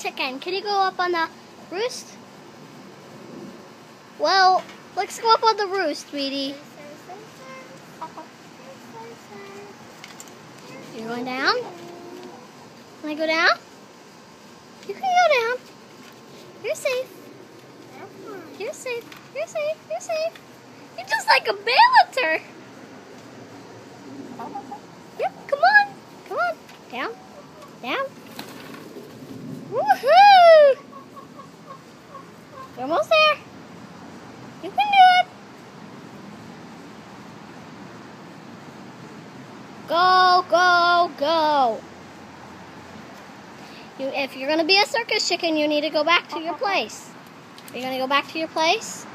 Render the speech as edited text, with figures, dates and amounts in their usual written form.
chicken. Can you go up on the roost? Well, let's go up on the roost, sweetie. You're going down? Can I go down? You can go down. You're safe. You're safe. You're safe. You're safe. You're just like a balancer. Yep, come on. Come on. Down. Down. Woohoo! You're almost there. You can do it. Go, go, go. If you're going to be a circus chicken, you need to go back to your place. Are you going to go back to your place?